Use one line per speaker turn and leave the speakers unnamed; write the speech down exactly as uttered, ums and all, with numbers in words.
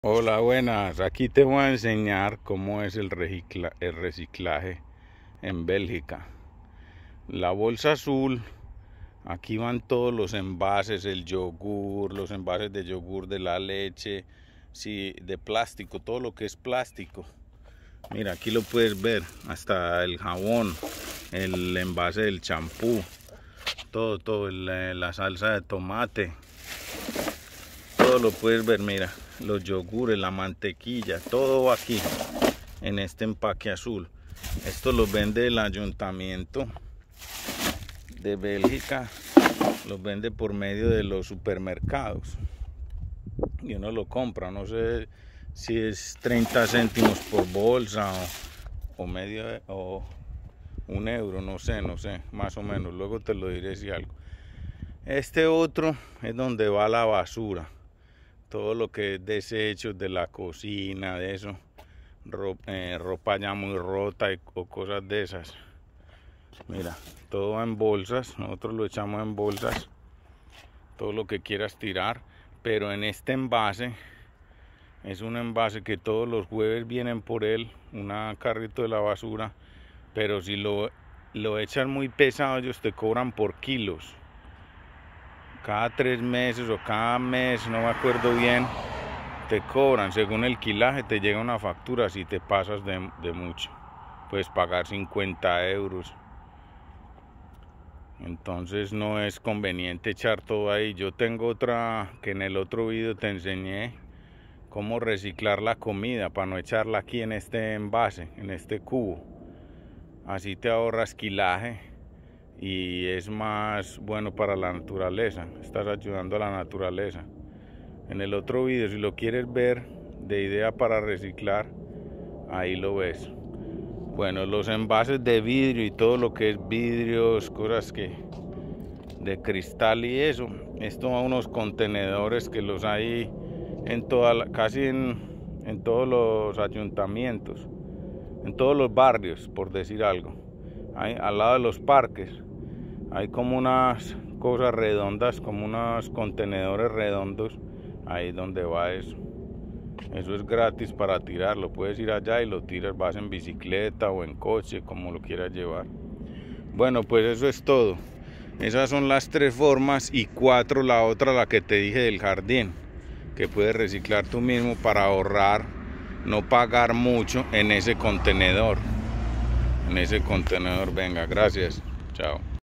Hola, buenas. Aquí te voy a enseñar cómo es el, recicla- el reciclaje en Bélgica. La bolsa azul, aquí van todos los envases, el yogur, los envases de yogur, de la leche, sí, de plástico, todo lo que es plástico. Mira, aquí lo puedes ver, hasta el jabón, el envase del champú, todo, todo, el- la salsa de tomate, todo lo puedes ver, mira. Los yogures, la mantequilla, todo va aquí en este empaque azul. Esto lo vende el ayuntamiento de Bélgica, los vende por medio de los supermercados y uno lo compra. No sé si es treinta céntimos por bolsa o, o medio o un euro, no sé, no sé, más o menos. Luego te lo diré si algo. Este otro es donde va la basura. Todo lo que es desechos de la cocina, de eso, ropa, eh, ropa ya muy rota y, o cosas de esas. Mira, todo va en bolsas, nosotros lo echamos en bolsas, todo lo que quieras tirar, pero en este envase, es un envase que todos los jueves vienen por él, un carrito de la basura, pero si lo, lo echan muy pesado, ellos te cobran por kilos. Cada tres meses o cada mes, no me acuerdo bien, te cobran según el kilaje, te llega una factura si te pasas de, de mucho. Puedes pagar cincuenta euros. Entonces no es conveniente echar todo ahí. Yo tengo otra que en el otro video te enseñé cómo reciclar la comida para no echarla aquí en este envase, en este cubo. Así te ahorras kilaje y es más bueno para la naturaleza. Estás ayudando a la naturaleza. En el otro video, si lo quieres ver de idea para reciclar, ahí lo ves. Bueno, los envases de vidrio y todo lo que es vidrios, cosas que de cristal y eso, esto a unos contenedores que los hay en toda la, casi en, en todos los ayuntamientos, en todos los barrios, por decir algo. Hay, al lado de los parques hay como unas cosas redondas, como unos contenedores redondos, ahí donde va eso. Eso es gratis para tirarlo, puedes ir allá y lo tiras, vas en bicicleta o en coche, como lo quieras llevar. Bueno, pues eso es todo. Esas son las tres formas y cuatro la otra, la que te dije del jardín, que puedes reciclar tú mismo para ahorrar, no pagar mucho en ese contenedor. En ese contenedor, venga, gracias, chao.